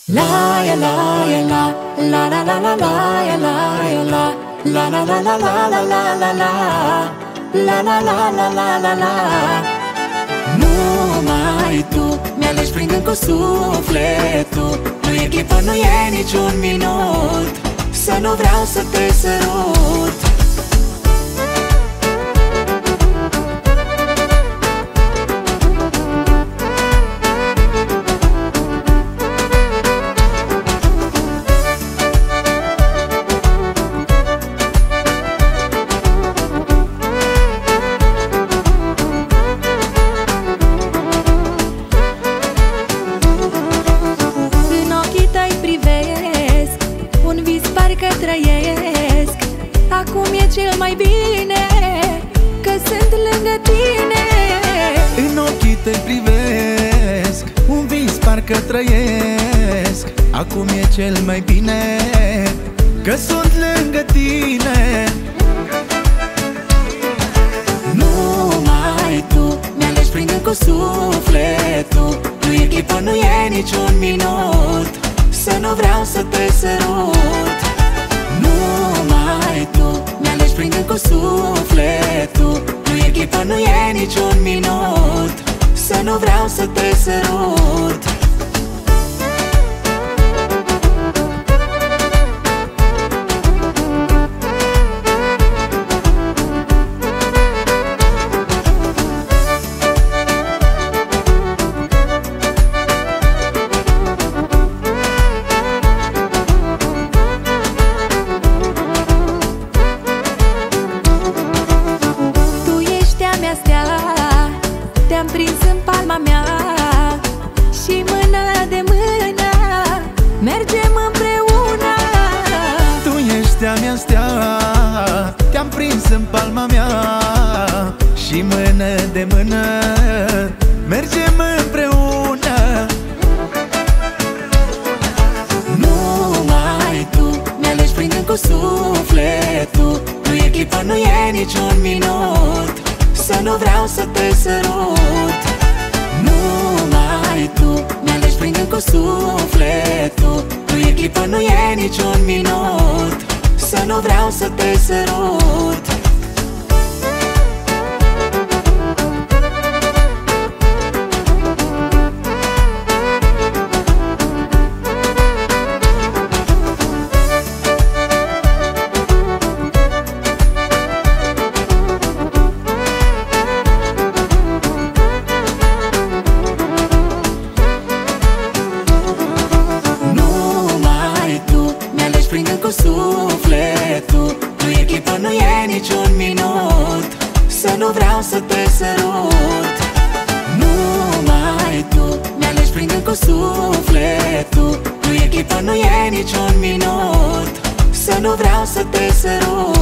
La ya la ya la la la la la la ya la ya la la la la la la la la la la la la la la la la la. Numai tu mi-alegi prin cu sufletul. Nu e clipă, nu e niciun minut să nu vreau să te sărut. Trăiesc, acum e cel mai bine că sunt lângă tine. În ochii tăi privesc, un vis parcă trăiesc. Acum e cel mai bine că sunt lângă tine. Numai tu mi-alegi prin cu sufletul. Nu e clipă, nu e niciun minut să nu vreau să te sărut. Numai tu mi-alegi prin cu sufletul. Nu e clipă, nu e niciun minut să nu vreau să te sărut. Te-am prins în palma mea și mână de mână mergem împreună. Tu ești a mea stea, te-am prins în palma mea și mână de mână mergem împreună. Numai tu mi-alegi prin cu sufletul. Nu e clipă, nu e niciun minut să nu vreau să te sărut. Numai tu mi-alegi prin cu sufletul. Nu e clipă, nu e niciun minut să nu vreau să te sărut. Cu sufletul. Nu e clipă, nu e niciun minut să nu vreau să te sărut. Numai tu mi-alegi prin cu sufletul. Nu e clipă, nu e niciun minut să nu vreau să te sărut.